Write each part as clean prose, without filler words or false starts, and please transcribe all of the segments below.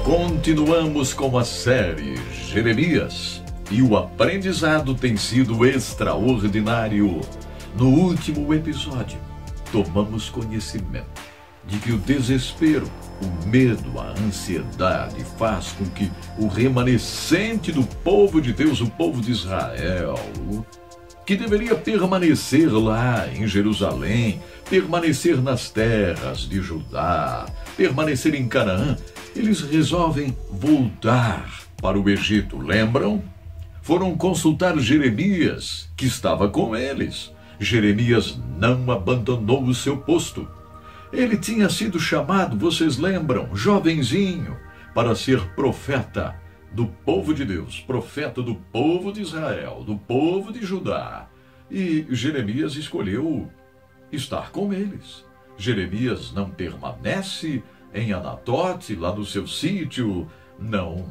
Continuamos com a série Jeremias e o aprendizado tem sido extraordinário. No último episódio, tomamos conhecimento de que o desespero, o medo, a ansiedade faz com que o remanescente do povo de Deus, o povo de Israel, que deveria permanecer lá em Jerusalém, permanecer nas terras de Judá, permanecer em Canaã, eles resolvem voltar para o Egito. Lembram? Foram consultar Jeremias, que estava com eles. Jeremias não abandonou o seu posto. Ele tinha sido chamado, vocês lembram, jovenzinho, para ser profeta do povo de Deus, profeta do povo de Israel, do povo de Judá. E Jeremias escolheu estar com eles. Jeremias não permanece em Anatote, lá no seu sítio. Não.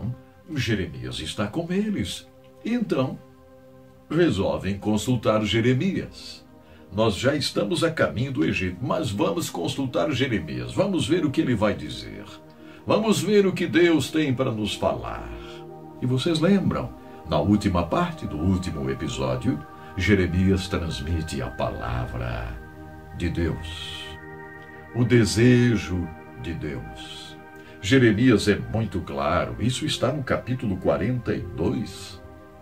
Jeremias está com eles. Então, resolvem consultar Jeremias. Nós já estamos a caminho do Egito, mas vamos consultar Jeremias. Vamos ver o que ele vai dizer. Vamos ver o que Deus tem para nos falar. E vocês lembram, na última parte do último episódio, Jeremias transmite a palavra de Deus, o desejo de Deus. Jeremias é muito claro, isso está no capítulo 42.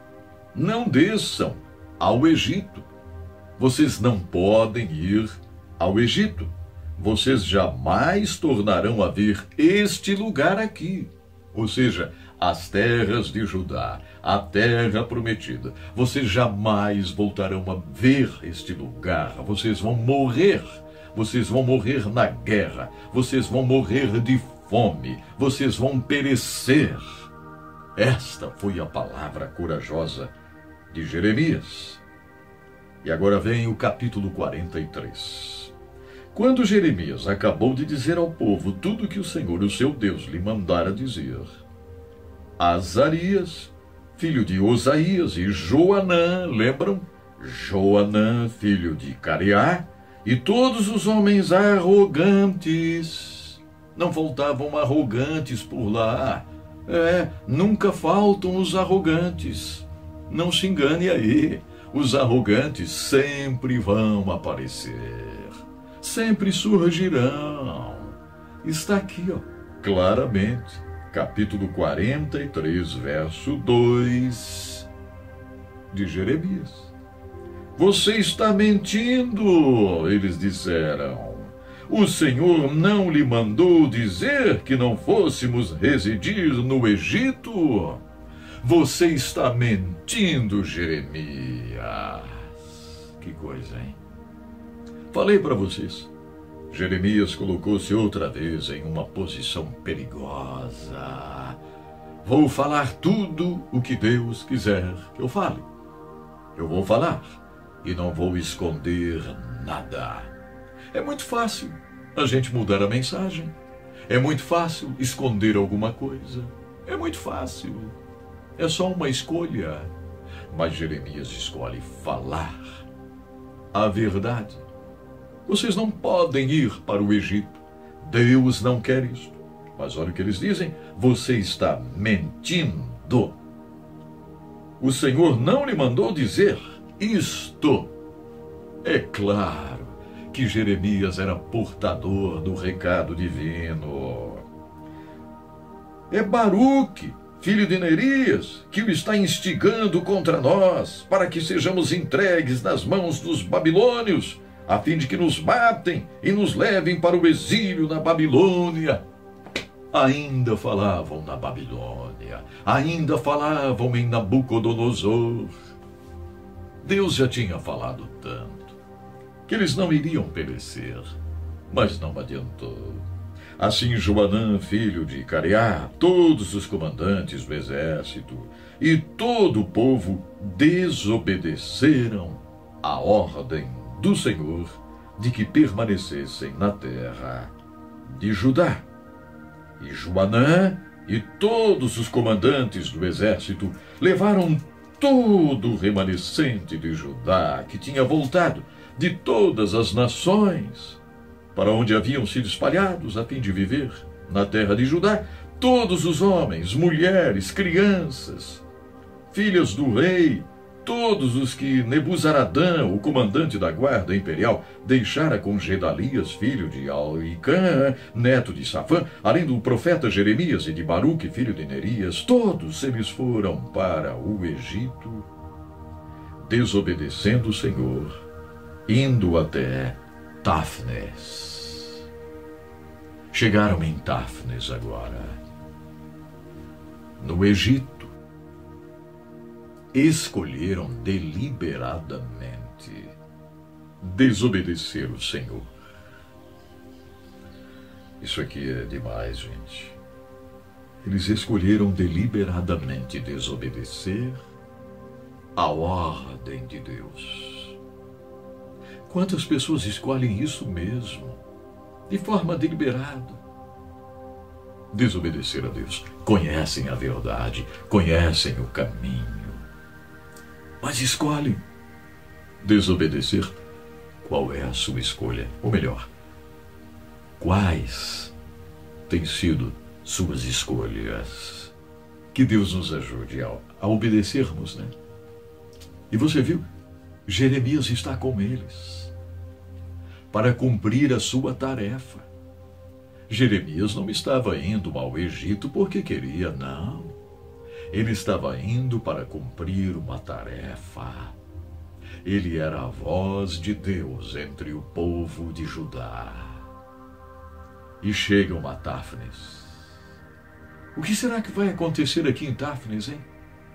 Não desçam ao Egito. Vocês não podem ir ao Egito. Vocês jamais tornarão a ver este lugar aqui. Ou seja, as terras de Judá, a terra prometida. Vocês jamais voltarão a ver este lugar. Vocês vão morrer. Vocês vão morrer na guerra. Vocês vão morrer de fome. Vocês vão perecer. Esta foi a palavra corajosa de Jeremias. E agora vem o capítulo 43. Quando Jeremias acabou de dizer ao povo tudo que o Senhor, o seu Deus, lhe mandara dizer, Azarias, filho de Osaías, e Joanã, lembram? Joanã, filho de Careá, e todos os homens arrogantes. Não faltavam arrogantes por lá. Nunca faltam os arrogantes. Não se engane aí. Os arrogantes sempre vão aparecer. Sempre surgirão. Está aqui, claramente, capítulo 43, verso 2 de Jeremias. Você está mentindo, eles disseram. O Senhor não lhe mandou dizer que não fôssemos residir no Egito? Você está mentindo, Jeremias. Que coisa, hein? Falei para vocês. Jeremias colocou-se outra vez em uma posição perigosa. Vou falar tudo o que Deus quiser que eu fale. Eu vou falar e não vou esconder nada. É muito fácil a gente mudar a mensagem. É muito fácil esconder alguma coisa. É muito fácil. É só uma escolha. Mas Jeremias escolhe falar a verdade. Vocês não podem ir para o Egito. Deus não quer isso. Mas olha o que eles dizem. Você está mentindo. O Senhor não lhe mandou dizer isto. É claro que Jeremias era portador do recado divino. É Baruque, filho de Nerias, que o está instigando contra nós, para que sejamos entregues nas mãos dos babilônios, a fim de que nos matem e nos levem para o exílio na Babilônia. Ainda falavam na Babilônia, ainda falavam em Nabucodonosor. Deus já tinha falado tanto, que eles não iriam perecer, mas não adiantou. Assim Joanã, filho de Careá, todos os comandantes do exército e todo o povo desobedeceram à ordem do Senhor de que permanecessem na terra de Judá. E Joanã e todos os comandantes do exército levaram todo o remanescente de Judá que tinha voltado de todas as nações para onde haviam sido espalhados a fim de viver na terra de Judá, todos os homens, mulheres, crianças, filhas do rei, todos os que Nebuzaradã, o comandante da guarda imperial, deixara com Gedalias, filho de Aicã, neto de Safã, além do profeta Jeremias e de Baruque, filho de Nerias, todos eles foram para o Egito, desobedecendo o Senhor, indo até Táfnes. Chegaram em Táfnes agora, no Egito. Escolheram deliberadamente desobedecer o Senhor. Isso aqui é demais, gente. Eles escolheram deliberadamente desobedecer a ordem de Deus. Quantas pessoas escolhem isso mesmo, de forma deliberada? Desobedecer a Deus. Conhecem a verdade, conhecem o caminho, mas escolhem desobedecer. Qual é a sua escolha? Ou melhor, quais têm sido suas escolhas? Que Deus nos ajude a obedecermos, né? E você viu? Jeremias está com eles para cumprir a sua tarefa. Jeremias não estava indo ao Egito porque queria, não. Ele estava indo para cumprir uma tarefa. Ele era a voz de Deus entre o povo de Judá. E chegam a Táfnes. O que será que vai acontecer aqui em Táfnes, hein?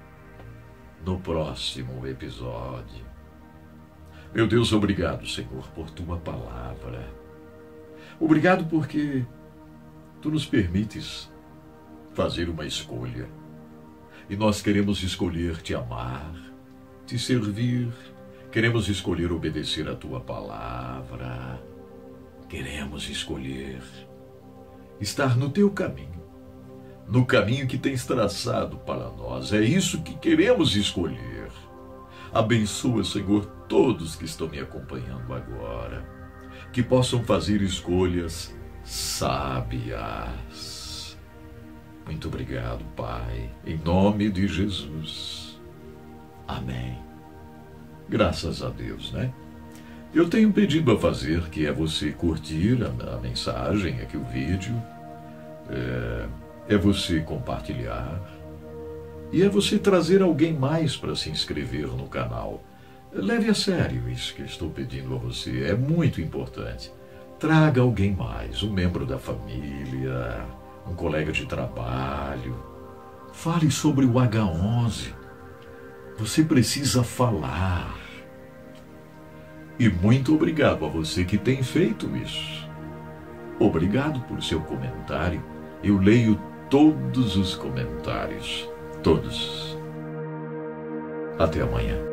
No próximo episódio. Meu Deus, obrigado, Senhor, por tua palavra. Obrigado porque tu nos permites fazer uma escolha. E nós queremos escolher te amar, te servir, queremos escolher obedecer a tua palavra, queremos escolher estar no teu caminho, no caminho que tens traçado para nós. É isso que queremos escolher. Abençoa, Senhor, todos que estão me acompanhando agora, que possam fazer escolhas sábias. Muito obrigado, Pai, em nome de Jesus. Amém. Graças a Deus, né? Eu tenho um pedido a fazer, que é você curtir a mensagem, aqui o vídeo, é você compartilhar, e é você trazer alguém mais para se inscrever no canal. Leve a sério isso que estou pedindo a você, é muito importante. Traga alguém mais, um membro da família, um colega de trabalho. Fale sobre o H11. Você precisa falar. E muito obrigado a você que tem feito isso. Obrigado por seu comentário. Eu leio todos os comentários. Todos. Até amanhã.